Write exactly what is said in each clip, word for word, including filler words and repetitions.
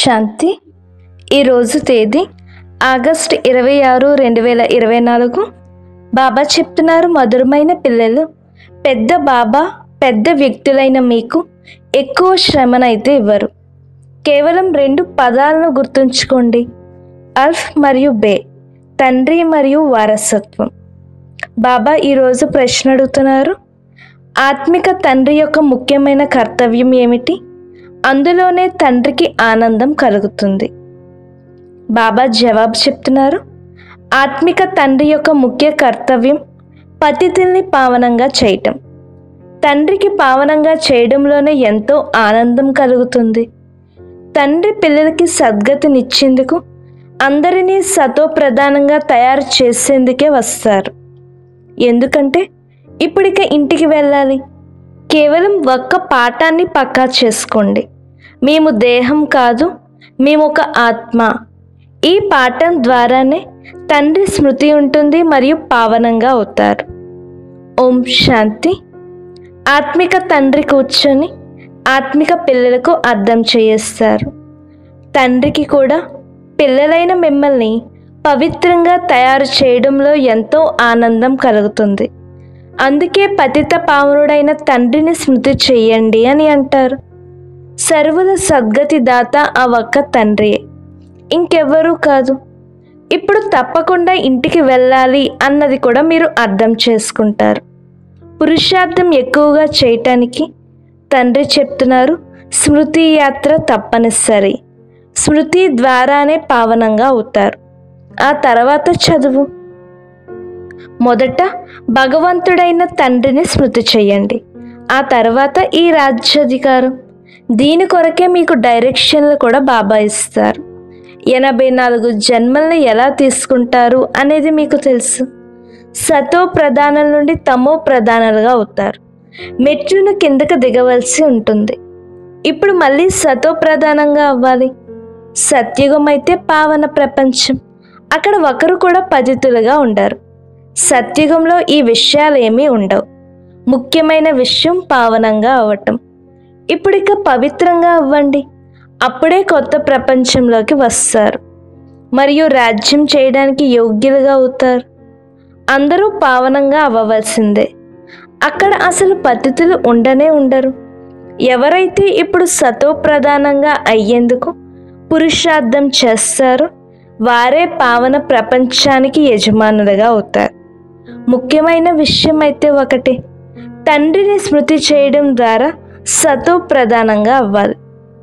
శాంతి. ఈరోజు తేదీ ఆగస్టు ఇరవై ఆరు రెండు వేల ఇరవై నాలుగు. బాబా చెప్తున్నారు, మధురమైన పిల్లలు, పెద్ద బాబా పెద్ద వ్యక్తులైన మీకు ఎక్కువ శ్రమనైతే ఇవ్వరు. కేవలం రెండు పదాలను గుర్తుంచుకోండి, అల్ఫ్ మరియు బే, తండ్రి మరియు వారసత్వం. బాబా ఈరోజు ప్రశ్న అడుగుతున్నారు, ఆత్మిక తండ్రి యొక్క ముఖ్యమైన కర్తవ్యం ఏమిటి? అందులోనే తండ్రికి ఆనందం కలుగుతుంది. బాబా జవాబు చెప్తున్నారు, ఆత్మిక తండ్రి యొక్క ముఖ్య కర్తవ్యం పతితుల్ని పావనంగా చేయటం. తండ్రికి పావనంగా చేయడంలోనే ఎంతో ఆనందం కలుగుతుంది. తండ్రి పిల్లలకి సద్గతినిచ్చేందుకు, అందరినీ సతో ప్రధానంగా తయారు చేసేందుకే వస్తారు. ఎందుకంటే ఇప్పుడిక ఇంటికి వెళ్ళాలి. కేవలం ఒక్క పాఠాన్ని పక్కా చేసుకోండి, మేము దేహం కాదు, మేము ఒక ఆత్మ. ఈ పాఠం ద్వారానే తండ్రి స్మృతి ఉంటుంది మరియు పావనంగా అవుతారు. ఓం శాంతి. ఆత్మిక తండ్రి కూర్చొని ఆత్మిక పిల్లలకు అర్థం చేయిస్తారు. తండ్రికి కూడా పిల్లలైన మిమ్మల్ని పవిత్రంగా తయారు చేయడంలో ఎంతో ఆనందం కలుగుతుంది. అందుకే పతిత పావనుడైన తండ్రిని స్మృతి చెయ్యండి అని అంటారు. సర్వుల సద్గతి దాత ఆ ఒక్క తండ్రియే, ఇంకెవ్వరూ కాదు. ఇప్పుడు తప్పకుండా ఇంటికి వెళ్ళాలి అన్నది కూడా మీరు అర్థం చేసుకుంటారు. పురుషార్థం ఎక్కువగా చేయటానికి తండ్రి చెప్తున్నారు, స్మృతి యాత్ర తప్పనిసరి. స్మృతి ద్వారానే పావనంగా అవుతారు. ఆ తర్వాత చదువు. మొదట భగవంతుడైన తండ్రిని స్మృతి చెయ్యండి, ఆ తర్వాత ఈ రాజ్యాధికారం. దీని కొరకే మీకు డైరెక్షన్లు కూడా బాబా ఇస్తారు. ఎనభై నాలుగు జన్మల్ని ఎలా తీసుకుంటారు అనేది మీకు తెలుసు. సతో ప్రధానాల నుండి తమో ప్రధానాలుగా అవుతారు. మెట్లును కిందకు దిగవలసి ఉంటుంది. ఇప్పుడు మళ్ళీ సతో ప్రధానంగా అవ్వాలి. సత్యుగం అయితే పావన ప్రపంచం, అక్కడ ఒకరు కూడా పతితులుగా ఉండరు. సత్యుగంలో ఈ విషయాలు ఏమీ ఉండవు. ముఖ్యమైన విషయం పావనంగా అవ్వటం. ఇప్పుడిక పవిత్రంగా అవ్వండి, అప్పుడే కొత్త ప్రపంచంలోకి వస్తారు మరియు రాజ్యం చేయడానికి యోగ్యులుగా అవుతారు. అందరూ పావనంగా అవ్వవలసిందే. అక్కడ అసలు పతితులు ఉండనే ఉండరు. ఎవరైతే ఇప్పుడు సతో ప్రధానంగా అయ్యేందుకు పురుషార్థం చేస్తారో వారే పావన ప్రపంచానికి యజమానులుగా అవుతారు. ముఖ్యమైన విషయం అయితే ఒకటే, తండ్రిని స్మృతి చేయడం ద్వారా సతో ప్రధానంగా అవ్వాలి.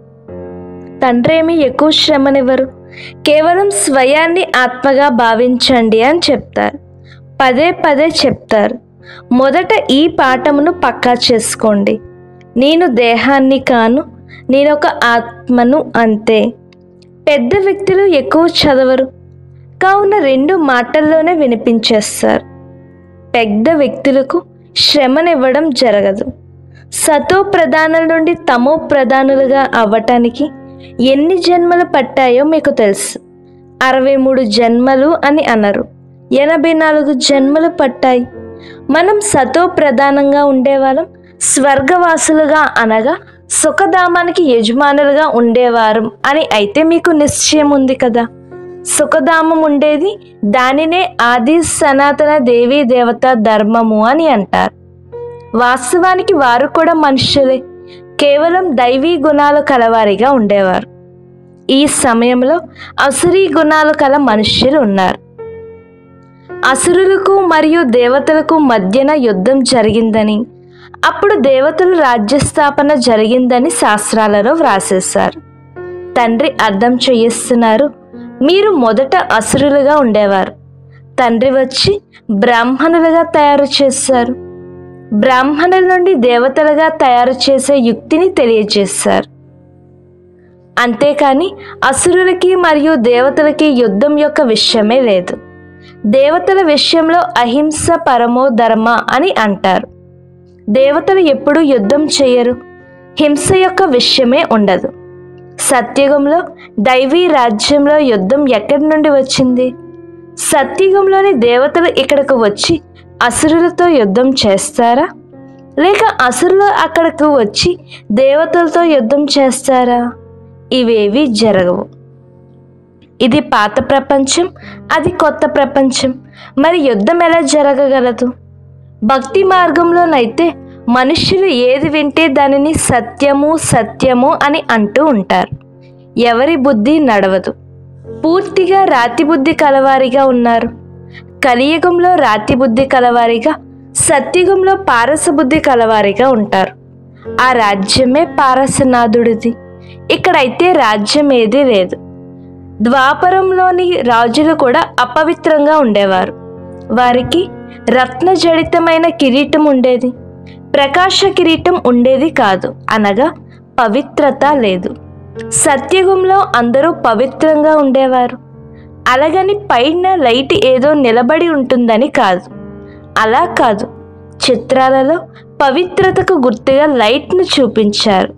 తండ్రి ఏమి ఎక్కువ శ్రమనివ్వరు, కేవలం స్వయాన్ని ఆత్మగా భావించండి అని చెప్తారు. పదే పదే చెప్తారు. మొదట ఈ పాఠమును పక్కా చేసుకోండి, నేను దేహాన్ని కాను, నేను ఒక ఆత్మను అంతే. పెద్ద వ్యక్తులు ఎక్కువ చదవరు, కావున రెండు మాటల్లోనే వినిపించేస్తారు. పెద్ద వ్యక్తులకు శ్రమనివ్వడం జరగదు. సతో ప్రధానుల నుండి తమో ప్రధానులుగా అవ్వటానికి ఎన్ని జన్మలు పట్టాయో మీకు తెలుసు. అరవై మూడు జన్మలు అని అనరు, ఎనభై నాలుగు జన్మలు పట్టాయి. మనం సతో ప్రధానంగా ఉండేవాళ్ళం, స్వర్గవాసులుగా అనగా సుఖధామానికి యజమానులుగా ఉండేవారు అని అయితే మీకు నిశ్చయం ఉంది కదా. సుఖధామం ఉండేది, దానినే ఆది సనాతన దేవీ దేవత ధర్మము అని అంటారు. వాస్తవానికి వారు కూడా మనుషులే, కేవలం దైవీ గుణాలు కలవారిగా ఉండేవారు. ఈ సమయంలో అసురీ గుణాలు కల మనుష్యులు ఉన్నారు. అసురులకు మరియు దేవతలకు మధ్యన యుద్ధం జరిగిందని, అప్పుడు దేవతలు రాజ్యస్థాపన జరిగిందని శాస్త్రాలలో వ్రాసేశారు. తండ్రి అర్థం చేయిస్తున్నారు, మీరు మొదట అసురులుగా ఉండేవారు, తండ్రి వచ్చి బ్రాహ్మణులుగా తయారు చేశారు. బ్రాహ్మణుల నుండి దేవతలుగా తయారు చేసే యుక్తిని తెలియజేశారు. అంతేకాని అసురులకి మరియు దేవతలకి యుద్ధం యొక్క విషయమే లేదు. దేవతల విషయంలో అహింస పరమో ధర్మ అని అంటారు. దేవతలు ఎప్పుడూ యుద్ధం చేయరు, హింస యొక్క విషయమే ఉండదు. సత్యుగంలో దైవీ రాజ్యంలో యుద్ధం ఎక్కడి నుండి వచ్చింది? సత్యుగంలోని దేవతలు ఇక్కడకు వచ్చి అసురులతో యుద్ధం చేస్తారా, లేక అసురులు అక్కడకు వచ్చి దేవతలతో యుద్ధం చేస్తారా? ఇవేవి జరగవు. ఇది పాత ప్రపంచం, అది కొత్త ప్రపంచం. మరి యుద్ధం ఎలా జరగగలదు? భక్తి మార్గంలోనైతే మనుష్యులు ఏది వింటే దానిని సత్యము సత్యము అని అంటూ ఉంటారు. ఎవరి బుద్ధి నడవదు. పూర్తిగా రాతి బుద్ధి కలవారిగా ఉన్నారు. కలియుగంలో రాతి బుద్ధి కలవారిగా, సత్యుగంలో పారస బుద్ధి కలవారిగా ఉంటారు. ఆ రాజ్యమే పారసనాథుడిది. ఇక్కడైతే రాజ్యం ఏదీ లేదు. ద్వాపరంలోని రాజులు కూడా అపవిత్రంగా ఉండేవారు. వారికి రత్నజడితమైన కిరీటం ఉండేది, ప్రకాశ కిరీటం ఉండేది కాదు. అనగా పవిత్రత లేదు. సత్యుగంలో అందరూ పవిత్రంగా ఉండేవారు. అలాగని పైన లైట్ ఏదో నిలబడి ఉంటుందని కాదు. అలా కాదు. చిత్రాలలో పవిత్రతకు గుర్తుగా లైట్ను చూపించారు.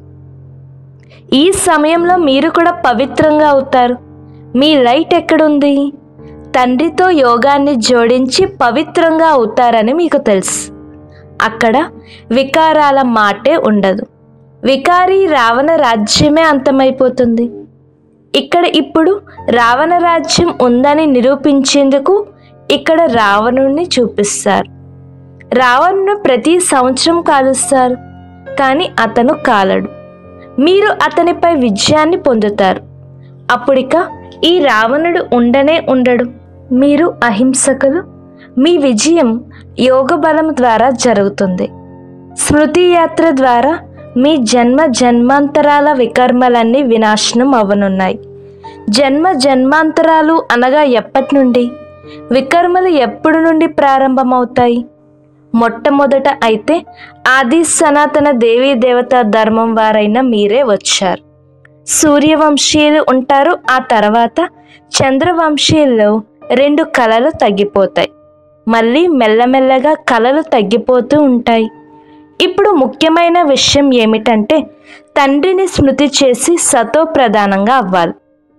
ఈ సమయంలో మీరు కూడా పవిత్రంగా అవుతారు. మీ లైట్ ఎక్కడుంది? తండ్రితో యోగాన్ని జోడించి పవిత్రంగా అవుతారని మీకు తెలుసు. అక్కడ వికారాల మాటే ఉండదు. వికారి రావణ రాజ్యమే అంతమైపోతుంది. ఇక్కడ ఇప్పుడు రావణ రాజ్యం ఉందని నిరూపించేందుకు ఇక్కడ రావణుణ్ణి చూపిస్తారు. రావణును ప్రతి సంవత్సరం కాలుస్తారు, కానీ అతను కాలడు. మీరు అతనిపై విజయాన్ని పొందుతారు. అప్పుడిక ఈ రావణుడు ఉండనే ఉండడు. మీరు అహింసకులు. మీ విజయం యోగ బలం ద్వారా జరుగుతుంది. స్మృతి యాత్ర ద్వారా మీ జన్మ జన్మాంతరాల వికర్మలన్నీ వినాశనం అవనున్నాయి. జన్మ జన్మాంతరాలు అనగా ఎప్పటి నుండి? వికర్మలు ఎప్పుడు నుండి ప్రారంభమవుతాయి? మొట్టమొదట అయితే ఆది సనాతన దేవీ దేవతా ధర్మం వారైన మీరే వచ్చారు. సూర్యవంశీయులు ఉంటారు. ఆ తర్వాత చంద్రవంశీయుల్లో రెండు కళలు తగ్గిపోతాయి. మళ్ళీ మెల్లమెల్లగా కళలు తగ్గిపోతూ ఉంటాయి. ఇప్పుడు ముఖ్యమైన విషయం ఏమిటంటే తండ్రిని స్మృతి చేసి సతో ప్రధానంగా అవ్వాలి.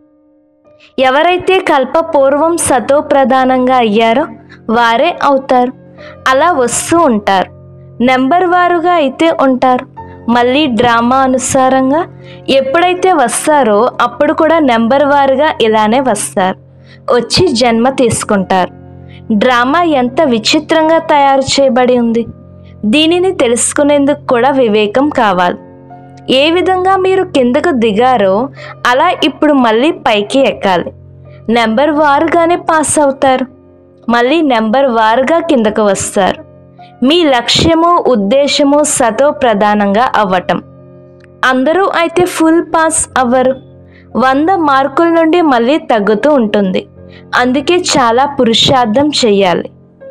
ఎవరైతే కల్పపూర్వం సతో ప్రధానంగా అయ్యారో వారే అవుతారు. అలా వస్తూ ఉంటారు. నెంబర్ వారుగా అయితే ఉంటారు. మళ్ళీ డ్రామా అనుసారంగా ఎప్పుడైతే వస్తారో అప్పుడు కూడా నెంబర్ వారుగా ఇలానే వస్తారు. వచ్చి జన్మ తీసుకుంటారు. డ్రామా ఎంత విచిత్రంగా తయారు చేయబడి ఉంది. దీనిని తెలుసుకునేందుకు కూడా వివేకం కావాలి. ఏ విధంగా మీరు కిందకు దిగారో అలా ఇప్పుడు మళ్ళీ పైకి ఎక్కాలి. నెంబర్ వారుగానే పాస్ అవుతారు. మళ్ళీ నెంబర్ వారుగా కిందకు వస్తారు. మీ లక్ష్యము ఉద్దేశము సతో ప్రధానంగా అవ్వటం. అందరూ అయితే ఫుల్ పాస్ అవ్వరు. వంద మార్కుల నుండి మళ్ళీ తగ్గుతూ ఉంటుంది. అందుకే చాలా పురుషార్థం చెయ్యాలి.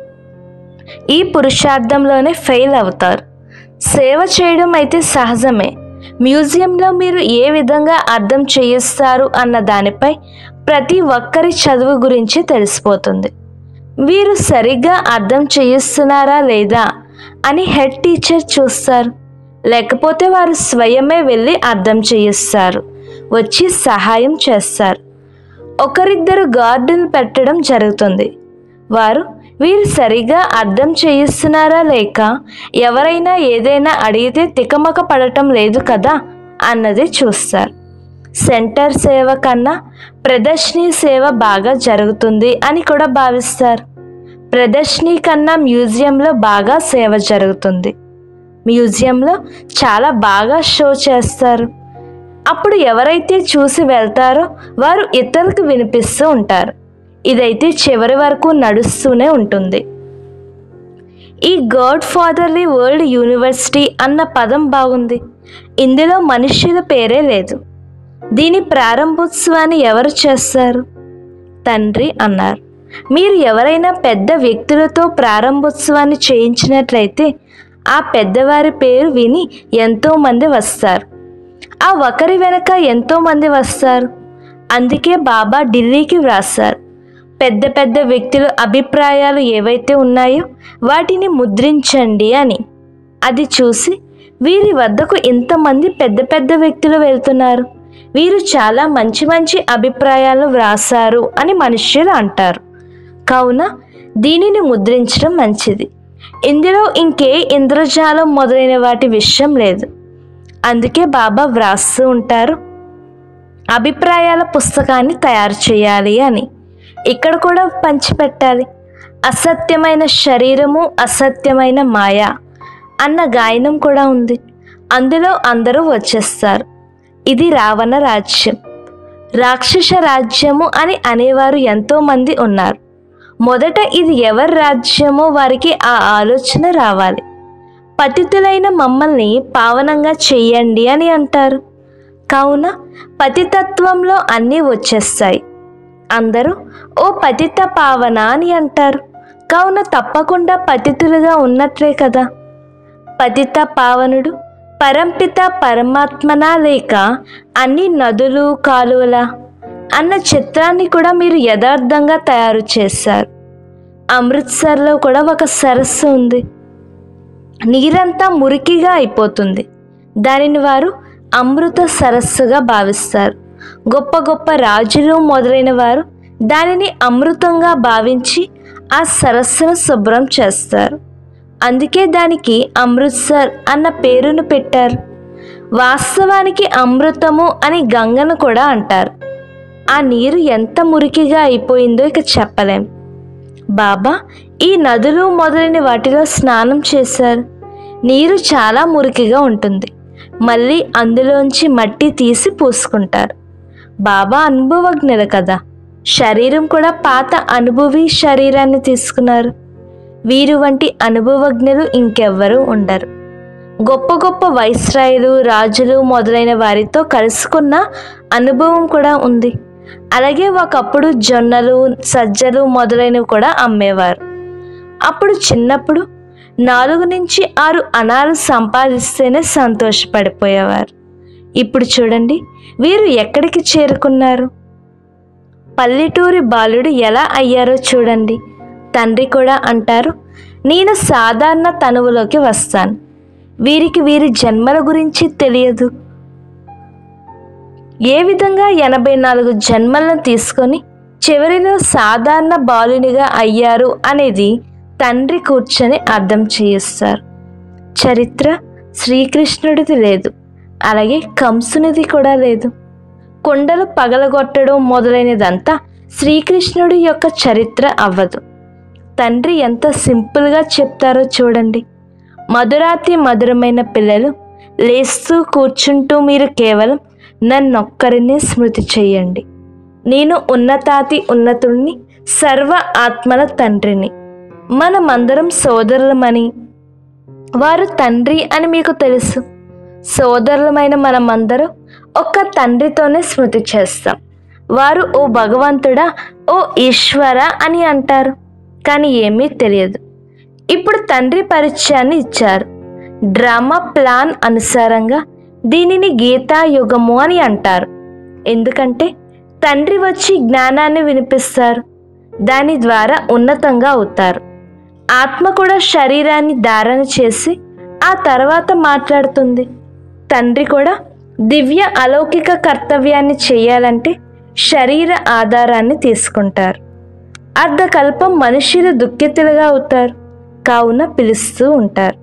ఈ పురుషార్థంలోనే ఫెయిల్ అవుతారు. సేవ చేయడం అయితే సహజమే. మ్యూజియంలో మీరు ఏ విధంగా అర్థం చేయిస్తారు అన్న దానిపై ప్రతి ఒక్కరి చదువు గురించి తెలిసిపోతుంది. వీరు సరిగ్గా అర్థం చేయిస్తున్నారా లేదా అని హెడ్ టీచర్ చూస్తారు. లేకపోతే వారు స్వయమే వెళ్ళి అర్థం చేయిస్తారు, వచ్చి సహాయం చేస్తారు. ఒకరిద్దరు గార్డును పెట్టడం జరుగుతుంది. వారు వీరు సరిగా అర్థం చేయిస్తున్నారా లేక ఎవరైనా ఏదైనా అడిగితే తికమక పడటం లేదు కదా అన్నది చూస్తారు. సెంటర్ సేవ కన్నా ప్రదర్శనీ సేవ బాగా జరుగుతుంది అని కూడా భావిస్తారు. ప్రదర్శనీ కన్నా మ్యూజియంలో బాగా సేవ జరుగుతుంది. మ్యూజియంలో చాలా బాగా షో చేస్తారు. అప్పుడు ఎవరైతే చూసి వెళ్తారో వారు ఇతరులకు వినిపిస్తూ ఉంటారు. ఇదైతే చివరి వరకు నడుస్తూనే ఉంటుంది. ఈ గాడ్ ఫాదర్లీ వరల్డ్ యూనివర్సిటీ అన్న పదం బాగుంది. ఇందులో మనుష్యుల పేరే లేదు. దీని ప్రారంభోత్సవాన్ని ఎవరు చేస్తారు? తండ్రి అన్నారు. మీరు ఎవరైనా పెద్ద వ్యక్తులతో ప్రారంభోత్సవాన్ని చేయించినట్లయితే ఆ పెద్దవారి పేరు విని ఎంతోమంది వస్తారు. ఆ ఒకరి వెనక ఎంతోమంది వస్తారు. అందుకే బాబా ఢిల్లీకి వ్రాసారు, పెద్ద పెద్ద వ్యక్తుల అభిప్రాయాలు ఏవైతే ఉన్నాయో వాటిని ముద్రించండి అని. అది చూసి వీరి వద్దకు ఇంతమంది పెద్ద పెద్ద వ్యక్తులు వెళ్తున్నారు, వీరు చాలా మంచి మంచి అభిప్రాయాలు వ్రాసారు అని మనుష్యులు అంటారు. కావున దీనిని ముద్రించడం మంచిది. ఇందులో ఇంకే ఇంద్రజాలం మొదలైన వాటి విషయం లేదు. అందుకే బాబా వ్రాస్తూ ఉంటారు, అభిప్రాయాల పుస్తకాన్ని తయారు చేయాలి అని. ఇక్కడ కూడా పంచిపెట్టాలి. అసత్యమైన శరీరము, అసత్యమైన మాయ అన్న గాయనం కూడా ఉంది. అందులో అందరూ వచ్చేస్తారు. ఇది రావణ రాజ్యం, రాక్షస రాజ్యము అని అనేవారు ఎంతోమంది ఉన్నారు. మొదట ఇది ఎవరి రాజ్యమో వారికి ఆ ఆలోచన రావాలి. పతితులైన మమ్మల్ని పావనంగా చెయ్యండి అని అంటారు. కావున పతితత్వంలో అన్నీ వచ్చేస్తాయి. అందరూ ఓ పతిత పావన అని అంటారు. కావున తప్పకుండా పతితులుగా ఉన్నట్లే కదా. పతిత పావనుడు పరంపిత పరమాత్మనా లేక అన్ని నదులు కాలువల అన్న చిత్రాన్ని కూడా మీరు యథార్థంగా తయారు చేశారు. అమృత్సర్లో కూడా ఒక సరస్సు ఉంది. నీరంతా మురికిగా అయిపోతుంది. దానిని వారు అమృత సరస్సుగా భావిస్తారు. గొప్ప గొప్ప రాజులు మొదలైన వారు దానిని అమృతంగా భావించి ఆ సరస్సును శుభ్రం చేస్తారు. అందుకే దానికి అమృత్సర్ అన్న పేరును పెట్టారు. వాస్తవానికి అమృతము అని గంగను కూడా అంటారు. ఆ నీరు ఎంత మురికిగా అయిపోయిందో ఇక చెప్పలేం. బాబా ఈ నదులు మొదలైన వాటిలో స్నానం చేశారు. నీరు చాలా మురికిగా ఉంటుంది. మళ్ళీ అందులోంచి మట్టి తీసి పూసుకుంటారు. బాబా అనుభవజ్ఞులు కదా. శరీరం కూడా పాత అనుభవి శరీరాన్ని తీసుకున్నారు. వీరు వంటి అనుభవజ్ఞులు ఇంకెవ్వరూ ఉండరు. గొప్ప గొప్ప వైస్రాయులు, రాజులు మొదలైన వారితో కలుసుకున్న అనుభవం కూడా ఉంది. అలాగే ఒకప్పుడు జొన్నలు, సజ్జలు మొదలైనవి కూడా అమ్మేవారు. అప్పుడు చిన్నప్పుడు నాలుగు నుంచి ఆరు అణాలు సంపాదిస్తేనే సంతోషపడిపోయేవారు. ఇప్పుడు చూడండి వీరు ఎక్కడికి చేరుకున్నారు. పల్లెటూరి బాలుడు ఎలా అయ్యారో చూడండి. తండ్రి కూడా అంటారు, నేను సాధారణ తనువులోకి వస్తాను. వీరికి వీరి జన్మల గురించి తెలియదు. ఏ విధంగా ఎనభై నాలుగు జన్మలను తీసుకొని చివరిలో సాధారణ బాలునిగా అయ్యారు అనేది తండ్రి కూర్చొని అర్థం చేయిస్తారు. చరిత్ర శ్రీకృష్ణుడిది లేదు, అలాగే కంసునిది కూడా లేదు. కొండలు పగలగొట్టడం మొదలైనదంతా శ్రీకృష్ణుడి యొక్క చరిత్ర అవ్వదు. తండ్రి ఎంత సింపుల్గా చెప్తారో చూడండి. మధురాతి మధురమైన పిల్లలు, లేస్తూ కూర్చుంటూ మీరు కేవలం నన్నొక్కరిని స్మృతి చెయ్యండి. నేను ఉన్నతాతి ఉన్నతుణ్ణి, సర్వ ఆత్మల తండ్రిని. మనమందరం సోదరులమని, వారు తండ్రి అని మీకు తెలుసు. సోదరులమైన మనమందరం ఒక్క తండ్రితోనే స్మృతి చేస్తాం. వారు ఓ భగవంతుడా, ఓ ఈశ్వర అని అంటారు, కానీ ఏమీ తెలియదు. ఇప్పుడు తండ్రి పరిచయాన్ని ఇచ్చారు. డ్రామా ప్లాన్ అనుసారంగా దీనిని గీతాయుగము అని అంటారు. ఎందుకంటే తండ్రి వచ్చి జ్ఞానాన్ని వినిపిస్తారు. దాని ద్వారా ఉన్నతంగా అవుతారు. ఆత్మ కూడా శరీరాన్ని ధారణ చేసి ఆ తర్వాత మాట్లాడుతుంది. తండ్రి కూడా దివ్య అలౌకిక కర్తవ్యాన్ని చేయాలంటే శరీర ఆధారాన్ని తీసుకుంటారు. అర్ధకల్పం మనుష్యులు దుఃఖితులుగా అవుతారు, కావున పిలుస్తూ ఉంటారు.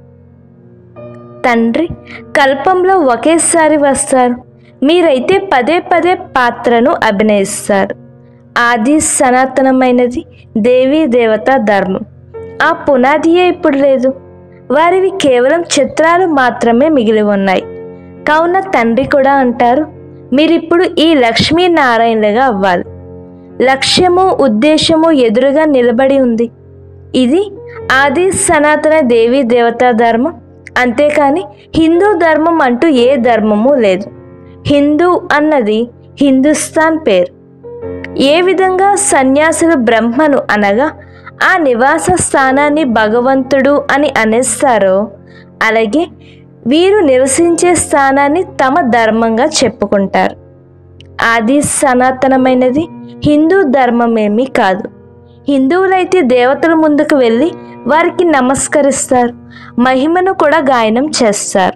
తండ్రి కల్పంలో ఒకేసారి వస్తారు. మీరైతే పదే పదే పాత్రను అభినయిస్తారు. ఆది సనాతనమైనది దేవీ దేవతా ధర్మం. ఆ పునాదియే ఇప్పుడు లేదు. వారివి కేవలం చిత్రాలు మాత్రమే మిగిలి ఉన్నాయి. కావున తండ్రి కూడా అంటారు, మీరిప్పుడు ఈ లక్ష్మీనారాయణలుగా అవ్వాలి. లక్ష్యము ఉద్దేశము ఎదురుగా నిలబడి ఉంది. ఇది ఆది సనాతన దేవీ దేవతా ధర్మం. అంతేకాని హిందూ ధర్మం అంటూ ఏ ధర్మము లేదు. హిందూ అన్నది హిందుస్థాన్ పేరు. ఏ విధంగా సన్యాసులు బ్రహ్మను అనగా ఆ నివాస స్థానాన్ని భగవంతుడు అని అనేస్తారో, అలాగే వీరు నివసించే స్థానాన్ని తమ ధర్మంగా చెప్పుకుంటారు. ఆది సనాతనమైనది హిందూ ధర్మమేమీ కాదు. హిందువులైతే దేవతల ముందుకు వెళ్ళి వారికి నమస్కరిస్తారు, మహిమను కూడా గాయనం చేస్తారు.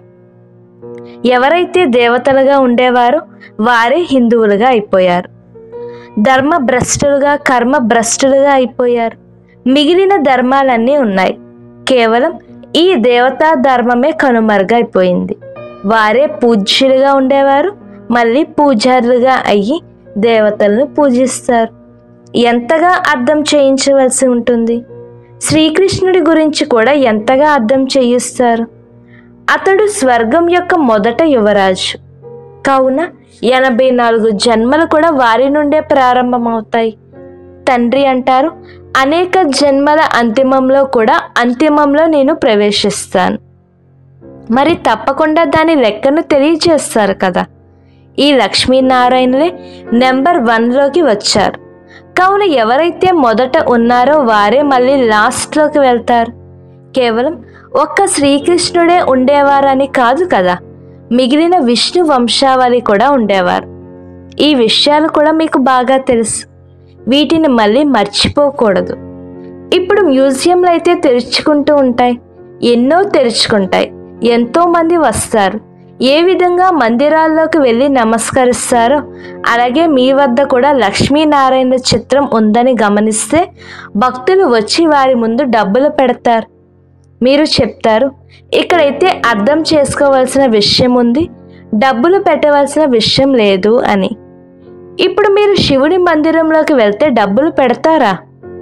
ఎవరైతే దేవతలుగా ఉండేవారో వారే హిందువులుగా అయిపోయారు. ధర్మ భ్రష్టులుగా, కర్మ భ్రష్టులుగా అయిపోయారు. మిగిలిన ధర్మాలన్నీ ఉన్నాయి. కేవలం ఈ దేవతా ధర్మమే కనుమరుగైపోయింది. వారే పూజ్యులుగా ఉండేవారు, మళ్ళీ పూజారులుగా అయ్యి దేవతలను పూజిస్తారు. ఎంతగా అర్థం చేయించవలసి ఉంటుంది. శ్రీకృష్ణుడి గురించి కూడా ఎంతగా అర్థం చేయిస్తారు. అతడు స్వర్గం యొక్క మొదట యువరాజు కావున ఎనభై నాలుగు జన్మలు కూడా వారి నుండే ప్రారంభమవుతాయి. తండ్రి అంటారు, అనేక జన్మల అంతిమంలో కూడా అంతిమంలో నేను ప్రవేశిస్తాను. మరి తప్పకుండా దాని లెక్కను తెలియజేస్తారు కదా. ఈ లక్ష్మీనారాయణులే నెంబర్ వన్లోకి వచ్చారు. కావున ఎవరైతే మొదట ఉన్నారో వారే మళ్ళీ లాస్ట్లోకి వెళ్తారు. కేవలం ఒక్క శ్రీకృష్ణుడే ఉండేవారని కాదు కదా, మిగిలిన విష్ణు వంశావళి కూడా ఉండేవారు. ఈ విషయాలు కూడా మీకు బాగా తెలుసు. వీటిని మళ్ళీ మర్చిపోకూడదు. ఇప్పుడు మ్యూజియంలు అయితే తెరుచుకుంటూ ఉంటాయి, ఎన్నో తెరుచుకుంటాయి. ఎంతోమంది వస్తారు. ఏ విధంగా మందిరాల్లోకి వెళ్ళి నమస్కరిస్తారో అలాగే మీ వద్ద కూడా లక్ష్మీనారాయణ చిత్రం ఉందని గమనిస్తే భక్తులు వచ్చి వారి ముందు డబ్బులు పెడతారు. మీరు చెప్తారు, ఇక్కడైతే అర్థం చేసుకోవాల్సిన విషయం ఉంది, డబ్బులు పెట్టవలసిన విషయం లేదు అని. ఇప్పుడు మీరు శివుని మందిరంలోకి వెళ్తే డబ్బులు పెడతారా?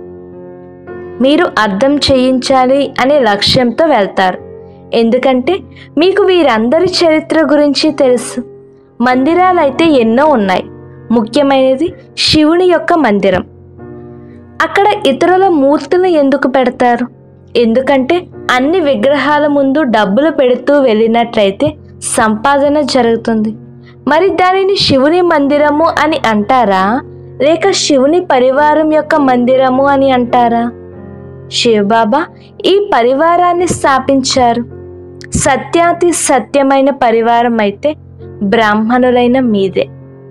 మీరు అర్థం చేయించాలి అనే లక్ష్యంతో వెళ్తారు. ఎందుకంటే మీకు వీరందరి చరిత్ర గురించి తెలుసు. మందిరాలు అయితే ఎన్నో ఉన్నాయి. ముఖ్యమైనది శివుని యొక్క మందిరం. అక్కడ ఇతరుల మూర్తులు ఎందుకు పెడతారు? ఎందుకంటే అన్ని విగ్రహాల ముందు డబ్బులు పెడుతూ వెళ్ళినట్లయితే సంపాదన జరుగుతుంది. మరి దానిని శివుని మందిరము అని అంటారా, లేక శివుని పరివారం యొక్క మందిరము అని అంటారా? శివబాబా ఈ పరివారాన్ని స్థాపించారు. సత్యాతి సత్యమైన పరివారం అయితే బ్రాహ్మణులైన మీదే.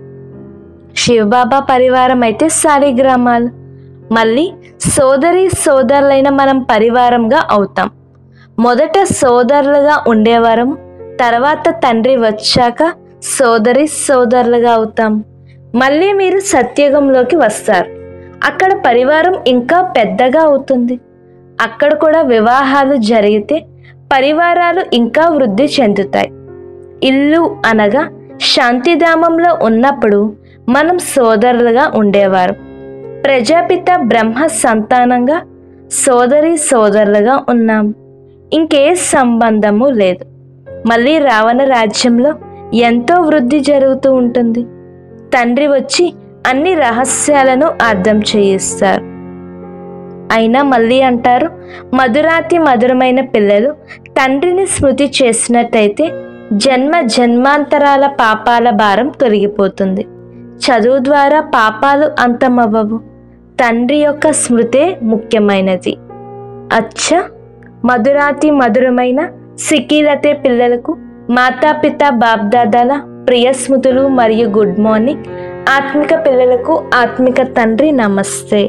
శివబాబా పరివారం అయితే శాలిగ్రామాలు. మళ్ళీ సోదరి సోదరులైన మనం పరివారంగా అవుతాం. మొదట సోదరులుగా ఉండేవారము, తర్వాత తండ్రి వచ్చాక సోదరి సోదరులుగా అవుతాం. మళ్ళీ మీరు సత్యుగంలోకి వస్తారు. అక్కడ పరివారం ఇంకా పెద్దగా అవుతుంది. అక్కడ కూడా వివాహాలు జరిగితే పరివారాలు ఇంకా వృద్ధి చెందుతాయి. ఇల్లు అనగా శాంతిధామంలో ఉన్నప్పుడు మనం సోదరులుగా ఉండేవారు. ప్రజాపిత బ్రహ్మ సంతానంగా సోదరి సోదరులుగా ఉన్నాం. ఇంకే సంబంధము లేదు. మళ్ళీ రావణ రాజ్యంలో ఎంతో వృద్ధి జరుగుతూ ఉంటుంది. తండ్రి వచ్చి అన్ని రహస్యాలను అర్థం చేయిస్తారు. అయినా మళ్ళీ అంటారు, మధురాతి మధురమైన పిల్లలు తండ్రిని స్మృతి చేసినట్టయితే జన్మ జన్మాంతరాల పాపాల భారం తొలగిపోతుంది. చదువు ద్వారా పాపాలు అంతమవ్వవు. తండ్రి యొక్క స్మృతే ముఖ్యమైనది. అచ్చ మధురాతి మధురమైన సికీలతే పిల్లలకు మాతాపిత బాప్దాదాల ప్రియ స్మృతులు మరియు గుడ్ మార్నింగ్. ఆత్మిక పిల్లలకు ఆత్మిక తండ్రి నమస్తే.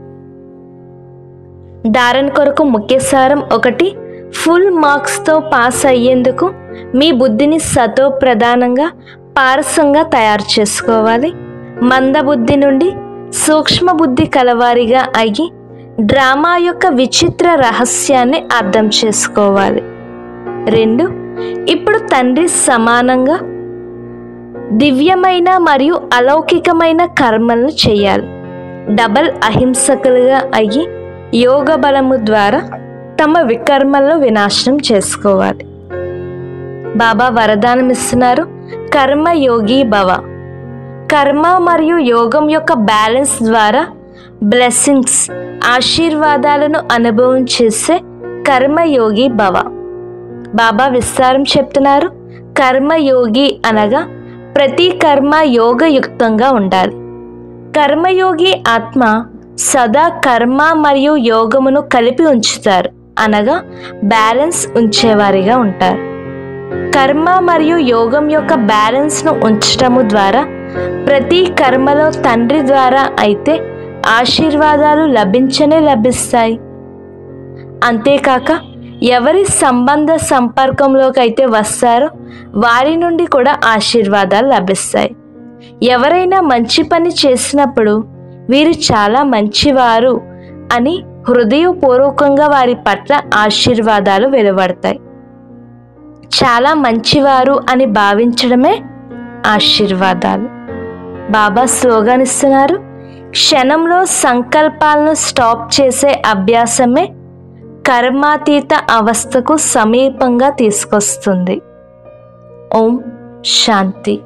ధారణ కొరకు ముఖ్య సారం ఒకటి, ఫుల్ మార్క్స్తో పాస్ అయ్యేందుకు మీ బుద్ధిని సతో ప్రధానంగా పారసంగా తయారు చేసుకోవాలి. మందబుద్ధి నుండి సూక్ష్మ బుద్ధి కలవారిగా అయ్యి డ్రామా యొక్క విచిత్ర రహస్యాన్ని అర్థం చేసుకోవాలి. రెండు, ఇప్పుడు తండ్రి సమానంగా దివ్యమైన మరియు అలౌకికమైన కర్మలను చేయాలి. డబల్ అహింసకులుగా అయ్యి యోగ బలము ద్వారా తమ వికర్మలను వినాశనం చేసుకోవాలి. బాబా వరదానం ఇస్తున్నారు, కర్మయోగి భవ. కర్మ మరియు యోగం యొక్క బ్యాలెన్స్ ద్వారా బ్లెస్సింగ్స్ ఆశీర్వాదాలను అనుభవం చేసే కర్మయోగి భవ. బాబా విస్తారం చెప్తున్నారు, కర్మయోగి అనగా ప్రతి కర్మ యోగయుక్తంగా ఉండాలి. కర్మయోగి ఆత్మ సదా కర్మ మరియు యోగమును కలిపి ఉంచుతారు, అనగా బ్యాలెన్స్ ఉంచేవారిగా ఉంటారు. కర్మ మరియు యోగం యొక్క బ్యాలెన్స్ను ఉంచటము ద్వారా ప్రతి కర్మలో తండ్రి ద్వారా అయితే ఆశీర్వాదాలు లభించనే లభిస్తాయి. అంతేకాక ఎవరి సంబంధ సంపర్కంలోకి అయితే వస్తారో వారి నుండి కూడా ఆశీర్వాదాలు లభిస్తాయి. ఎవరైనా మంచి పని చేసినప్పుడు వీరు చాలా మంచివారు అని హృదయపూర్వకంగా వారి పట్ల ఆశీర్వాదాలు వెలువడతాయి. చాలా మంచివారు అని భావించడమే ఆశీర్వాదాలు. బాబా స్లోగన్ ఇస్తున్నారు, క్షణంలో సంకల్పాలను స్టాప్ చేసే అభ్యాసమే కర్మాతీత అవస్థకు సమీపంగా తీసుకొస్తుంది. ఓం శాంతి.